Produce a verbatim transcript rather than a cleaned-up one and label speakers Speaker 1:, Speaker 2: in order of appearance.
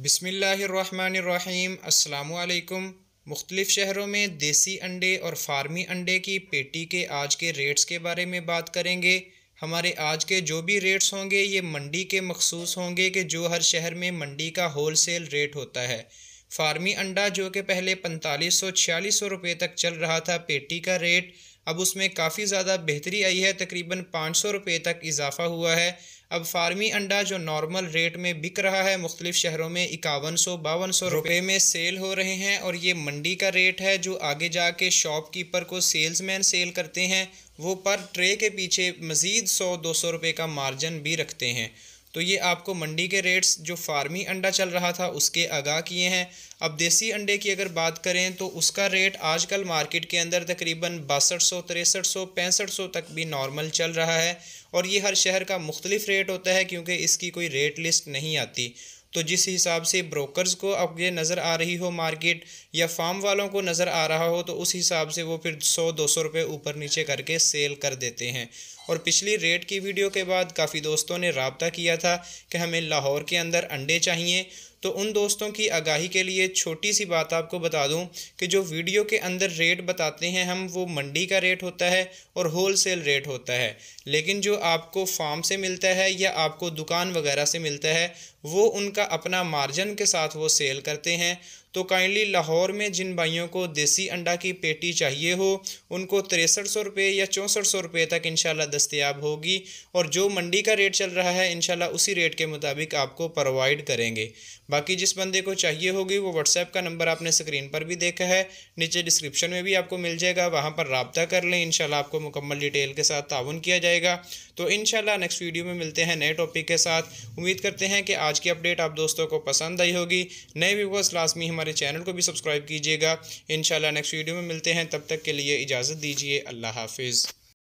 Speaker 1: बिस्मिल्लाहिर्रहमानिर्रहीम। अस्सलामुअलैकुम। मुख्तलिफ़ शहरों में देसी अंडे और फार्मी अंडे की पेटी के आज के रेट्स के बारे में बात करेंगे। हमारे आज के जो भी रेट्स होंगे ये मंडी के मखसूस होंगे कि जो हर शहर में मंडी का होल सेल रेट होता है। फार्मी अंडा जो कि पहले पैंतालीस सौ छियालीस सौ रुपये तक चल रहा था पेटी का रेट, अब उसमें काफ़ी ज़्यादा बेहतरी आई है, तकरीबन पाँच सौ रुपये तक इजाफ़ा हुआ है। अब फार्मी अंडा जो नॉर्मल रेट में बिक रहा है मुख्तलिफ़ शहरों में इक्यावन सौ बावन सौ रुपये में सेल हो रहे हैं, और ये मंडी का रेट है जो आगे जाके शॉपकीपर को सेल्समैन सेल करते हैं, वो पर ट्रे के पीछे मज़ीद सौ दो सौ रुपये का मार्जिन भी रखते हैं। तो ये आपको मंडी के रेट्स जो फार्मी अंडा चल रहा था उसके आगाह किए हैं। अब देसी अंडे की अगर बात करें तो उसका रेट आजकल मार्केट के अंदर तकरीबन बासठ सौ तिरसठ सौ पैंसठ सौ तक भी नॉर्मल चल रहा है, और ये हर शहर का मुख्तलिफ रेट होता है क्योंकि इसकी कोई रेट लिस्ट नहीं आती। तो जिस हिसाब से ब्रोकर्स को अब ये नज़र आ रही हो मार्केट, या फार्म वालों को नज़र आ रहा हो, तो उस हिसाब से वो फिर सौ दो सौ रुपये ऊपर नीचे करके सेल कर देते हैं। और पिछली रेट की वीडियो के बाद काफ़ी दोस्तों ने राब्ता किया था कि हमें लाहौर के अंदर अंडे चाहिए, तो उन दोस्तों की आगाही के लिए छोटी सी बात आपको बता दूं कि जो वीडियो के अंदर रेट बताते हैं हम, वो मंडी का रेट होता है और होल सेल रेट होता है। लेकिन जो आपको फार्म से मिलता है या आपको दुकान वगैरह से मिलता है वो उनका अपना मार्जिन के साथ वो सेल करते हैं। तो काइंडली लाहौर में जिन भाइयों को देसी अंडा की पेटी चाहिए हो उनको तिरसठ सौ रुपये या चौंसठ सौ रुपये तक इंशाल्लाह दस्तयाब होगी, और जो मंडी का रेट चल रहा है इंशाल्लाह उसी रेट के मुताबिक आपको प्रोवाइड करेंगे। बाकी जिस बंदे को चाहिए होगी वो व्हाट्सएप का नंबर आपने स्क्रीन पर भी देखा है, नीचे डिस्क्रिप्शन में भी आपको मिल जाएगा, वहाँ पर राब्ता कर लें, इंशाल्लाह आपको मुकम्मल डिटेल के साथ ताउन किया जाएगा। तो इंशाल्लाह नेक्स्ट वीडियो में मिलते हैं नए टॉपिक के साथ। उम्मीद करते हैं कि आज की अपडेट आप दोस्तों को पसंद आई होगी। नए व्यूअर्स लाजमी हमारे चैनल को भी सब्सक्राइब कीजिएगा। इंशाल्लाह नेक्स्ट वीडियो में मिलते हैं, तब तक के लिए इजाज़त दीजिए। अल्लाह हाफिज़।